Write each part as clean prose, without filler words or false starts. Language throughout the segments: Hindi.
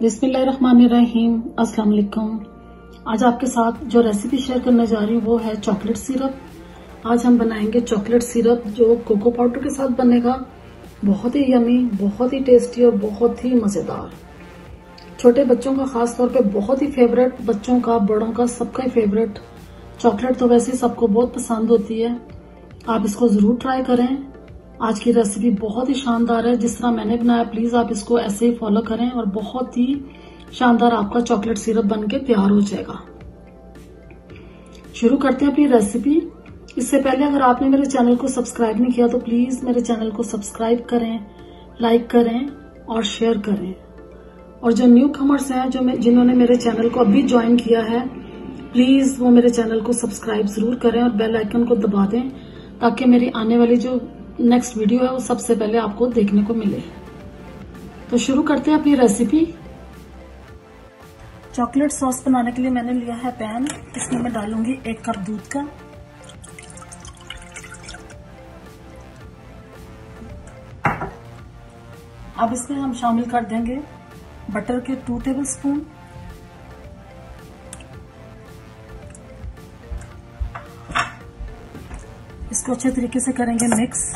बिस्मिल्लाहिर्रहमानिर्रहीम। अस्सलाम वालेकुम। आज आपके साथ जो रेसिपी शेयर करने जा रही हूँ वो है चॉकलेट सिरप। आज हम बनाएंगे चॉकलेट सिरप जो कोको पाउडर के साथ बनेगा। बहुत ही यमी, बहुत ही टेस्टी और बहुत ही मजेदार। छोटे बच्चों का खास तौर पे बहुत ही फेवरेट, बच्चों का, बड़ों का, सबका ही फेवरेट। चॉकलेट तो वैसे सबको बहुत पसंद होती है। आप इसको जरूर ट्राई करें। आज की रेसिपी बहुत ही शानदार है। जिस तरह मैंने बनाया प्लीज आप इसको ऐसे ही फॉलो करें और बहुत ही शानदार आपका चॉकलेट सिरप बनके तैयार हो जाएगा। शुरू करते हैं अपनी रेसिपी। इससे पहले अगर आपने मेरे चैनल को सब्सक्राइब नहीं किया तो प्लीज मेरे चैनल को सब्सक्राइब करें, लाइक करें और शेयर करें। और जो न्यू कमर्स हैं, जिन्होंने मेरे चैनल को अभी ज्वाइन किया है, प्लीज वो मेरे चैनल को सब्सक्राइब जरूर करें और बेल आइकन को दबा दें ताकि मेरी आने वाली जो नेक्स्ट वीडियो है वो सबसे पहले आपको देखने को मिले। तो शुरू करते हैं अपनी रेसिपी। चॉकलेट सॉस बनाने के लिए मैंने लिया है पैन। इसमें मैं डालूंगी 1 कप दूध का। अब इसमें हम शामिल कर देंगे बटर के 2 टेबलस्पून। इसको अच्छे तरीके से करेंगे मिक्स।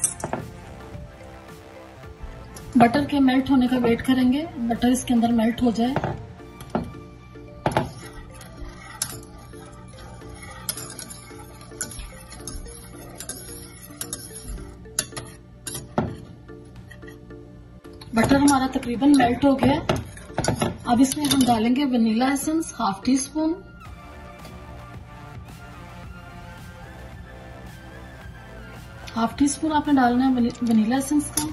बटर के मेल्ट होने का वेट करेंगे। बटर इसके अंदर मेल्ट हो जाए। बटर हमारा तकरीबन मेल्ट हो गया। अब इसमें हम डालेंगे vanilla essence 1/2 teaspoon. Half teaspoon आपने डालना है वनीला एसेंस का।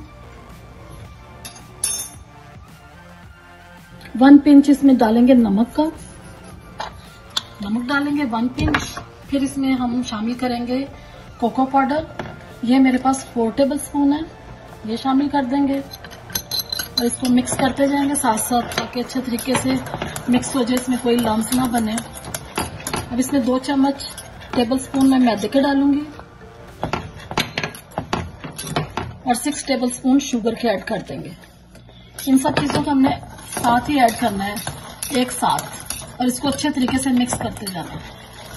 1 पिंच इसमें डालेंगे नमक का। नमक डालेंगे 1 पिंच। फिर इसमें हम शामिल करेंगे कोको पाउडर। ये मेरे पास 4 टेबलस्पून है, ये शामिल कर देंगे और इसको मिक्स करते जाएंगे साथ साथ ताकि अच्छे तरीके से मिक्स हो जाए, इसमें कोई लम्स ना बने। अब इसमें 2 चम्मच टेबलस्पून मैं मैदे के डालूंगी और 6 टेबलस्पून शुगर के ऐड कर देंगे। इन सब चीजों को हमने साथ ही ऐड करना है एक साथ और इसको अच्छे तरीके से मिक्स करते जाना है।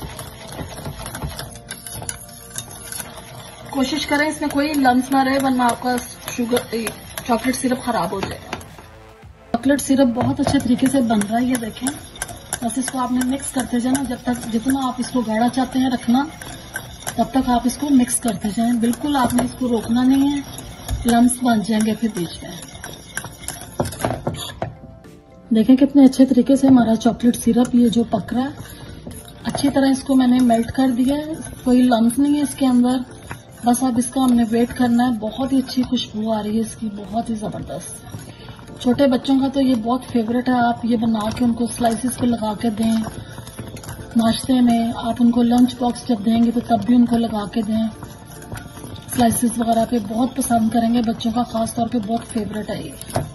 कोशिश करें इसमें कोई लम्स ना रहे वरना आपका चॉकलेट सिरप खराब हो जाएगा। चॉकलेट सिरप बहुत अच्छे तरीके से बन रहा है, ये देखें। बस इसको आपने मिक्स करते जाना जब तक, जितना आप इसको गाढ़ा चाहते हैं रखना तब तक आप इसको मिक्स करते जाएं। बिल्कुल आपने इसको रोकना नहीं है, लम्स बन जाएंगे फिर बीच में। देखें कितने अच्छे तरीके से हमारा चॉकलेट सिरप ये जो पक रहा है, अच्छी तरह इसको मैंने मेल्ट कर दिया है। कोई लम्स नहीं है इसके अंदर। बस अब इसका हमने वेट करना है। बहुत ही अच्छी खुशबू आ रही है इसकी, बहुत ही जबरदस्त। छोटे बच्चों का तो ये बहुत फेवरेट है। आप ये बना के उनको स्लाइसिस पे लगा के दें नाश्ते में। आप उनको लंच बॉक्स जब देंगे तो तब भी उनको लगा के दें स्लाइसिस वगैरह पे। बहुत पसंद करेंगे बच्चों का, खास तौर पे बहुत फेवरेट है ये।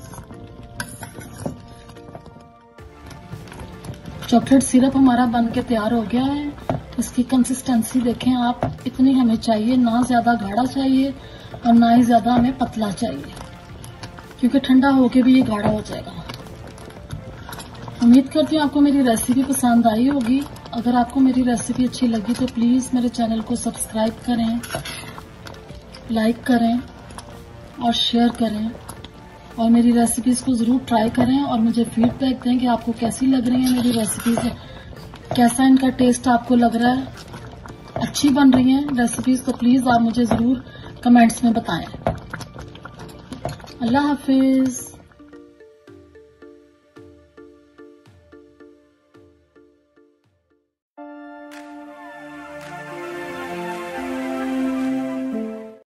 चॉकलेट सिरप हमारा बन के तैयार हो गया है। इसकी कंसिस्टेंसी देखें आप, इतनी हमें चाहिए, ना ज्यादा गाढ़ा चाहिए और ना ही ज्यादा हमें पतला चाहिए, क्योंकि ठंडा होके भी ये गाढ़ा हो जाएगा। उम्मीद करती हूँ आपको मेरी रेसिपी पसंद आई होगी। अगर आपको मेरी रेसिपी अच्छी लगी तो प्लीज मेरे चैनल को सब्सक्राइब करें, लाइक करें और शेयर करें और मेरी रेसिपीज को जरूर ट्राई करें और मुझे फीडबैक दें कि आपको कैसी लग रही है मेरी रेसिपीज, कैसा इनका टेस्ट आपको लग रहा है। अच्छी बन रही है रेसिपीज तो प्लीज आप मुझे जरूर कमेंट्स में बताएं। अल्लाह हाफिज।